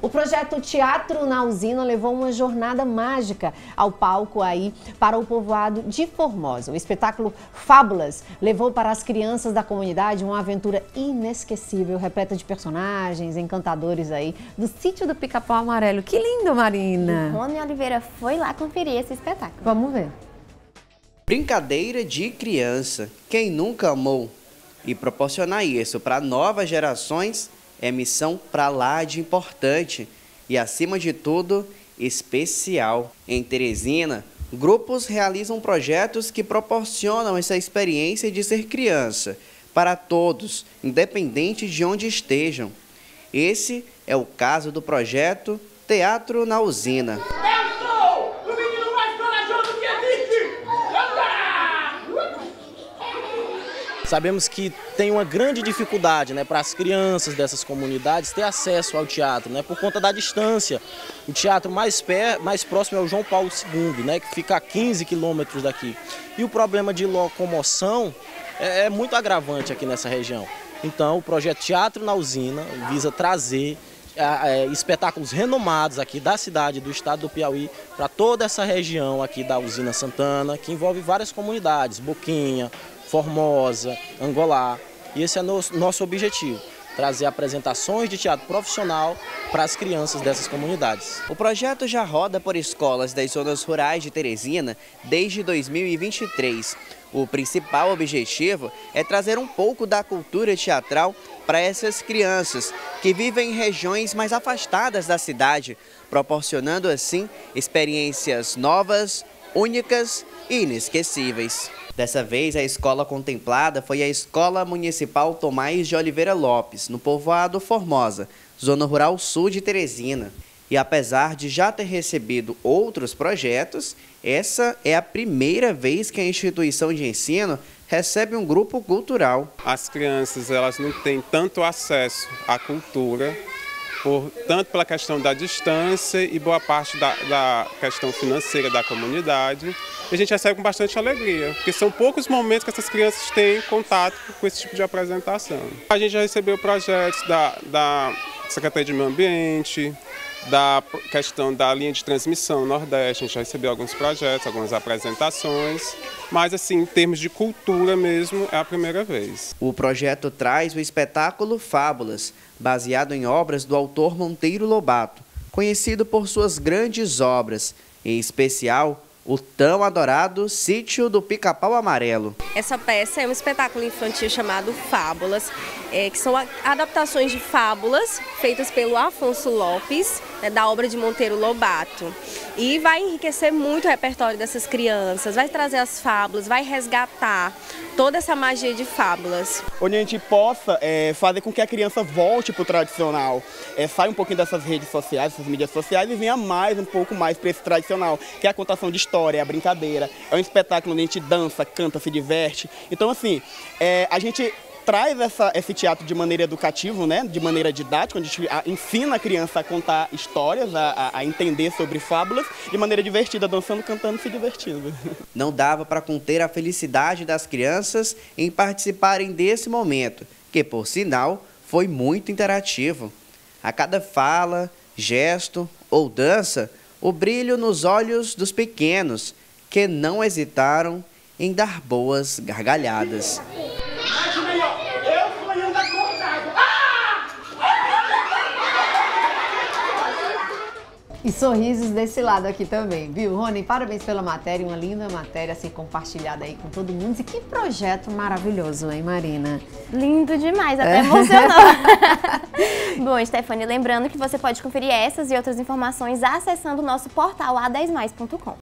O projeto Teatro na Usina levou uma jornada mágica ao palco aí para o povoado de Formosa. O espetáculo Fábulas levou para as crianças da comunidade uma aventura inesquecível, repleta de personagens encantadores aí do Sítio do Pica-Pau Amarelo. Que lindo, Marina! E Rony Oliveira foi lá conferir esse espetáculo. Vamos ver. Brincadeira de criança. Quem nunca amou? E proporcionar isso para novas gerações é missão para lá de importante e, acima de tudo, especial. Em Teresina, grupos realizam projetos que proporcionam essa experiência de ser criança para todos, independente de onde estejam. Esse é o caso do projeto Teatro na Usina. Sabemos que tem uma grande dificuldade, para as crianças dessas comunidades ter acesso ao teatro, por conta da distância. O teatro mais próximo é o João Paulo II, que fica a 15 quilômetros daqui. E o problema de locomoção é muito agravante aqui nessa região. Então, o projeto Teatro na Usina visa trazer espetáculos renomados aqui da cidade, do estado do Piauí, para toda essa região aqui da Usina Santana, que envolve várias comunidades, Boquinha, Formosa, Angolá, e esse é nosso objetivo, trazer apresentações de teatro profissional para as crianças dessas comunidades. O projeto já roda por escolas das zonas rurais de Teresina desde 2023. O principal objetivo é trazer um pouco da cultura teatral para essas crianças que vivem em regiões mais afastadas da cidade, proporcionando assim experiências novas, únicas e inesquecíveis. Dessa vez, a escola contemplada foi a Escola Municipal Tomás de Oliveira Lopes, no povoado Formosa, zona rural sul de Teresina. E apesar de já ter recebido outros projetos, essa é a primeira vez que a instituição de ensino recebe um grupo cultural. As crianças elas não têm tanto acesso à cultura, tanto pela questão da distância e boa parte da questão financeira da comunidade. E a gente recebe com bastante alegria, porque são poucos momentos que essas crianças têm contato com esse tipo de apresentação. A gente já recebeu projetos da Secretaria de Meio Ambiente, da questão da linha de transmissão Nordeste, a gente já recebeu alguns projetos, algumas apresentações, mas assim, em termos de cultura mesmo, é a primeira vez. O projeto traz o espetáculo Fábulas, baseado em obras do autor Monteiro Lobato, conhecido por suas grandes obras, em especial o tão adorado Sítio do Pica-Pau Amarelo. Essa peça é um espetáculo infantil chamado Fábulas, que são adaptações de fábulas feitas pelo Afonso Lopes, da obra de Monteiro Lobato. E vai enriquecer muito o repertório dessas crianças, vai trazer as fábulas, vai resgatar toda essa magia de fábulas. Onde a gente possa fazer com que a criança volte para o tradicional, saia um pouquinho dessas redes sociais, dessas mídias sociais e venha um pouco mais para esse tradicional, que é a contação de história, é a brincadeira, é um espetáculo onde a gente dança, canta, se diverte. Então, assim, a gente traz esse teatro de maneira educativa, de maneira didática, onde a gente ensina a criança a contar histórias, a entender sobre fábulas, de maneira divertida, dançando, cantando, se divertindo. Não dava para conter a felicidade das crianças em participarem desse momento, que, por sinal, foi muito interativo. A cada fala, gesto ou dança, o brilho nos olhos dos pequenos, que não hesitaram em dar boas gargalhadas. E sorrisos desse lado aqui também, viu, Rony? Parabéns pela matéria, uma linda matéria assim compartilhada aí com todo mundo. E que projeto maravilhoso, hein, Marina? Lindo demais, até emocionou. Bom, Stephanie, lembrando que você pode conferir essas e outras informações acessando o nosso portal a10mais.com.